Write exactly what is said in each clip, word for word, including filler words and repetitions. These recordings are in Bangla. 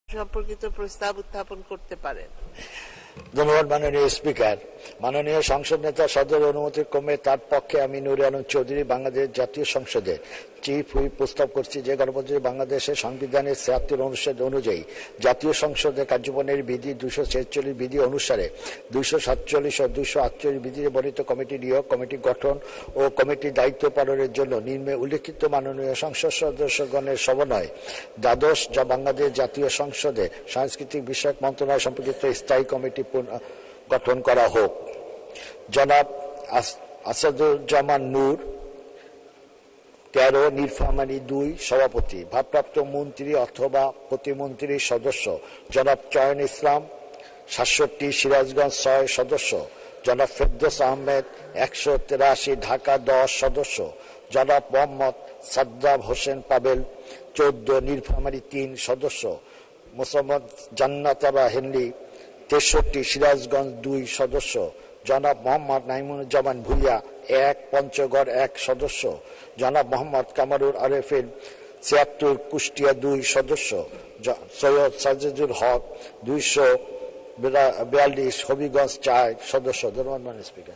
সম্পর্কিত প্রস্তাব উত্থাপন করতে পারেন। ধন্যবাদ মাননীয় স্পিকার। মাননীয় সংসদ নেতা সদর অনুমতি ক্রমে তার পক্ষে আমি নুরে আলম চৌধুরী বাংলাদেশ জাতীয় সংসদে চিফ হুইপ প্রস্তাব করছি যে গণতন্ত্রী বাংলাদেশের সংবিধানের ছিয়াত্তর অনুচ্ছেদ অনুযায়ী জাতীয় সংসদের কার্যপ্রণালী বিধি দুইশো ছেচল্লিশ বিধি অনুসারে দুইশো সাতচল্লিশ ও দুইশো আটচল্লিশ বিধিতে বর্ণিত কমিটি নিয়োগ, কমিটি গঠন ও কমিটির দায়িত্ব পালনের জন্য নিম্নে উল্লেখিত মাননীয় সংসদ সদস্যগণের সমন্বয় দ্বাদশ যা বাংলাদেশ জাতীয় সংসদে সাংস্কৃতিক বিষয়ক মন্ত্রণালয় সম্পর্কিত স্থায়ী কমিটি গঠন করা হোক। জনাব আসাদুজ্জামান নূর তেরো, নীলফামারী দুই সভাপতি, ভারপ্রাপ্ত মন্ত্রী অথবা প্রতিমন্ত্রীর সদস্য জনাব চয়ন ইসলাম সাতষট্টি, সিরাজগঞ্জ ছয় সদস্য জনাব ফেরদৌস আহমেদ একশো তেরাশি, ঢাকা দশ সদস্য জনাব মোহাম্মদ সাদ্দাম হোসেন পাবেল চোদ্দ, নীলফামারী তিন সদস্য মোসাম্মদ জান্নাতারা হেনলি তেষট্টি, সিরাজগঞ্জ দুই সদস্য জনাব মোহাম্মদ নাইমুজ্জামান ভুইয়া এক, পঞ্চগড় এক সদস্য জনাব মোহাম্মদ কামারুল আরেফিন ছিয়াত্তর, কুষ্টিয়া দুই সদস্য সৈয়দ সাজেদুল হক দুইশো বিয়াল্লিশ, হবিগঞ্জ চার সদস্য। ধন্যবাদ মাননীয় স্পিকার।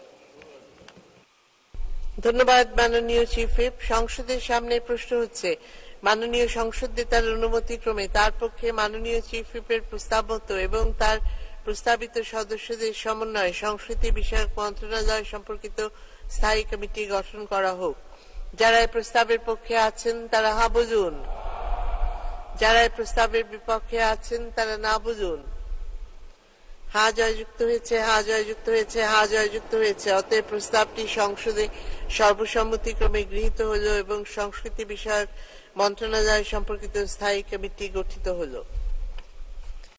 ধন্যবাদ মাননীয় চিফ হুইপ। সংসদের সামনে প্রশ্ন হচ্ছে মাননীয় সংসদ নেতার অনুমতি ক্রমে তার পক্ষে মাননীয় চিফ হুইপের প্রস্তাব মতো এবং তার প্রস্তাবিত সদস্যদের সমন্বয়ে সংস্কৃতি বিষয়ক মন্ত্রণালয় সম্পর্কিত স্থায়ী কমিটি গঠন করা হোক। যারা এই প্রস্তাবের পক্ষে আছেন তারা হা বুঝুন, যারা এই প্রস্তাবের বিপক্ষে আছেন তারা না বুঝুন। হা জয়যুক্ত হয়েছে, হা জয়যুক্ত হয়েছে, হা জয়যুক্ত হয়েছে। অতএব প্রস্তাবটি সংসদে সর্বসম্মতিক্রমে গৃহীত হল এবং সংস্কৃতি বিষয়ক মন্ত্রণালয় সম্পর্কিত স্থায়ী কমিটি গঠিত হল।